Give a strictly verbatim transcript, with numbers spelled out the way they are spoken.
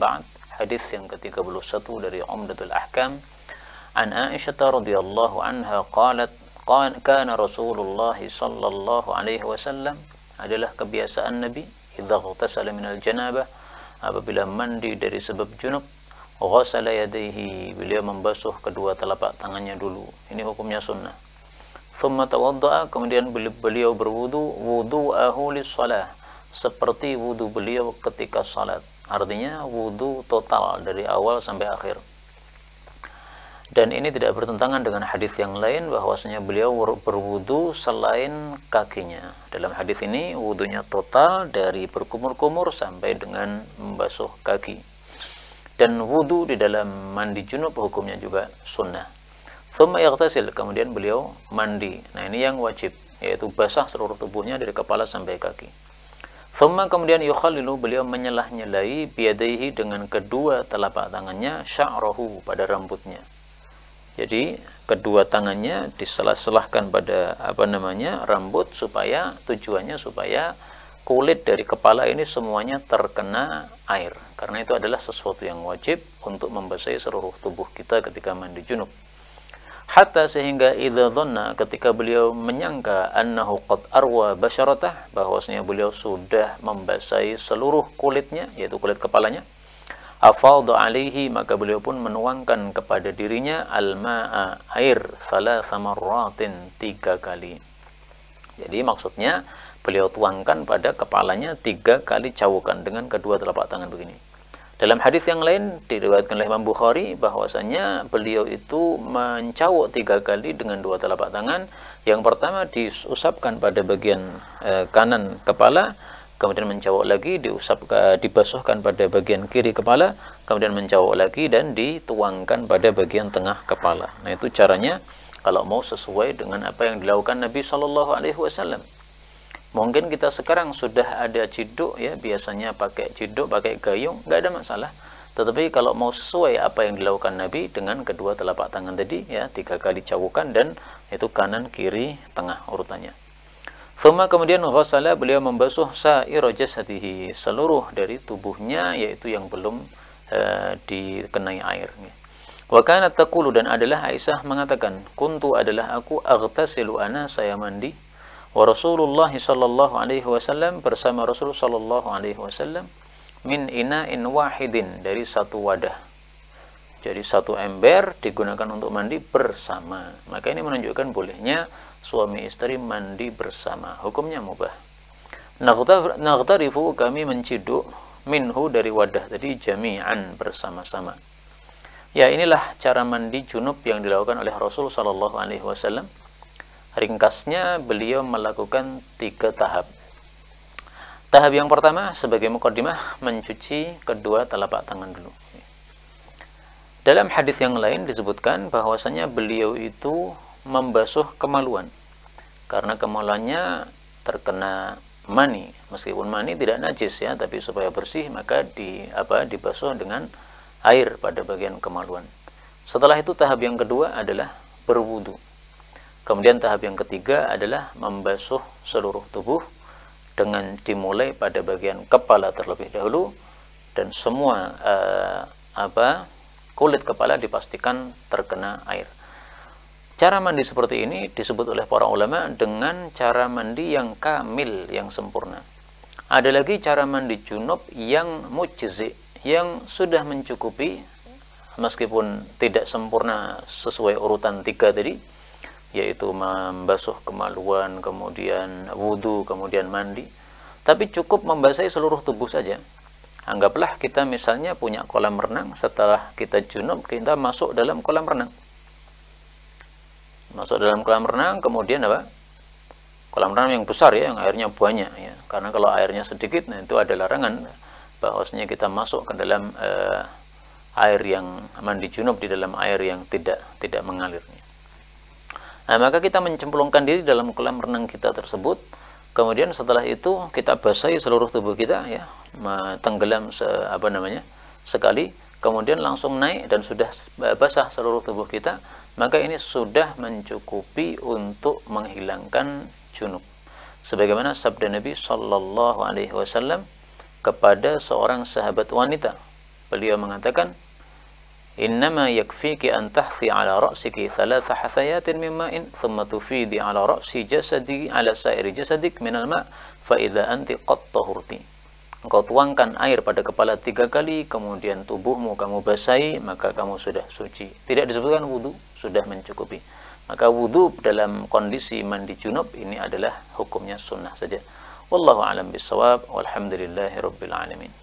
ba'd. Hadis yang ke tiga puluh satu dari Umdatul Ahkam. An Aisyah radhiyallahu anha qalat kana Rasulullah sallallahu alaihi wasallam, adalah kebiasaan Nabi, idza ightasala minal janabah, apabila mandi dari sebab junub, ghasala yadayhi, beliau membasuh kedua telapak tangannya dulu. Ini hukumnya sunnah. Thumma tawadda'a, kemudian beliau berwudu, wudu'ahu lis-shalah, seperti wudu beliau ketika salat. Artinya wudu total dari awal sampai akhir. Dan ini tidak bertentangan dengan hadis yang lain bahwasanya beliau berwudu selain kakinya. Dalam hadis ini wudunya total dari berkumur-kumur sampai dengan membasuh kaki. Dan wudu di dalam mandi junub hukumnya juga sunnah. Thumma yaghtasil, kemudian beliau mandi. Nah, ini yang wajib, yaitu basah seluruh tubuhnya dari kepala sampai kaki. Thumma, kemudian yukhallilu, beliau menyelah-nyelai biyadaihi, dengan kedua telapak tangannya, sya'rahu, pada rambutnya. Jadi kedua tangannya diselah-selahkan pada apa namanya rambut, supaya tujuannya supaya kulit dari kepala ini semuanya terkena air, karena itu adalah sesuatu yang wajib untuk membasahi seluruh tubuh kita ketika mandi junub. Hatta, sehingga idza dhanna, ketika beliau menyangka annahu qad arwa basyaratah, bahwasanya beliau sudah membasahi seluruh kulitnya, yaitu kulit kepalanya, afadha alaihi, maka beliau pun menuangkan kepada dirinya al-ma'a, air, thalatha marratin, tiga kali. Jadi maksudnya beliau tuangkan pada kepalanya tiga kali cawukan dengan kedua telapak tangan begini. Dalam hadis yang lain diriwayatkan oleh Imam Bukhari bahwasanya beliau itu mencawuk tiga kali dengan dua telapak tangan. Yang pertama diusapkan pada bagian eh, kanan kepala, kemudian mencawuk lagi, diusap dibasuhkan pada bagian kiri kepala, kemudian mencawuk lagi dan dituangkan pada bagian tengah kepala. Nah, itu caranya kalau mau sesuai dengan apa yang dilakukan Nabi Shallallahu Alaihi Wasallam. Mungkin kita sekarang sudah ada ciduk, ya, biasanya pakai ciduk, pakai gayung, nggak ada masalah. Tetapi kalau mau sesuai apa yang dilakukan Nabi dengan kedua telapak tangan tadi, ya, tiga kali cawukan dan itu kanan, kiri, tengah urutannya. Thumma, kemudian ghasala, beliau membasuh sa'ira jasadihi, seluruh dari tubuhnya, yaitu yang belum uh, dikenai air. Wa kanat taqulu, dan adalah Aisyah mengatakan, kuntu, adalah aku, aghtasilu, ana, saya mandi, wa Rasulullah sallallahu alaihi wasallam, bersama Rasul sallallahu alaihi wasallam, min ina'in wahidin, dari satu wadah. Jadi satu ember digunakan untuk mandi bersama. Maka ini menunjukkan bolehnya suami istri mandi bersama. Hukumnya mubah. Naghtarifu, kami menciduk, minhu, dari wadah tadi, jami'an, bersama-sama. Ya, inilah cara mandi junub yang dilakukan oleh Rasul sallallahu alaihi wasallam. Ringkasnya beliau melakukan tiga tahap. Tahap yang pertama sebagai muqaddimah, mencuci kedua telapak tangan dulu. Dalam hadis yang lain disebutkan bahwasanya beliau itu membasuh kemaluan, karena kemaluannya terkena mani. Meskipun mani tidak najis, ya, tapi supaya bersih maka di apa dibasuh dengan air pada bagian kemaluan. Setelah itu tahap yang kedua adalah berwudu. Kemudian tahap yang ketiga adalah membasuh seluruh tubuh dengan dimulai pada bagian kepala terlebih dahulu, dan semua uh, apa kulit kepala dipastikan terkena air. Cara mandi seperti ini disebut oleh para ulama dengan cara mandi yang kamil, yang sempurna. Ada lagi cara mandi junub yang mujzi, yang sudah mencukupi meskipun tidak sempurna sesuai urutan tiga tadi, yaitu membasuh kemaluan, kemudian wudu, kemudian mandi. Tapi cukup membasahi seluruh tubuh saja. Anggaplah kita misalnya punya kolam renang, setelah kita junub kita masuk dalam kolam renang. Masuk dalam kolam renang, kemudian apa? Kolam renang yang besar, ya, yang airnya banyak, ya. Karena kalau airnya sedikit, nah itu ada larangan bahwasanya kita masuk ke dalam uh, air yang mandi junub di dalam air yang tidak tidak mengalir. Nah, maka kita mencemplungkan diri dalam kolam renang kita tersebut. Kemudian setelah itu kita basahi seluruh tubuh kita, ya, tenggelam se, apa namanya sekali, kemudian langsung naik dan sudah basah seluruh tubuh kita. Maka ini sudah mencukupi untuk menghilangkan junub. Sebagaimana sabda Nabi Shallallahu Alaihi Wasallam kepada seorang sahabat wanita, beliau mengatakan, innama yakfiki an tahthi ala ra'siki thalatha hathayatin min ma'in thumma tufidi ala ra'si jasadi ala sa'iri jasadik minal ma' fa idza anti qad tahurti. Engkau tuangkan air pada kepala tiga kali, kemudian tubuhmu kamu basahi, maka kamu sudah suci. Tidak disebutkan wudu, sudah mencukupi. Maka wudu dalam kondisi mandi junub ini adalah hukumnya sunnah saja. Wallahu a'lam bissawab, walhamdulillahi rabbil alamin.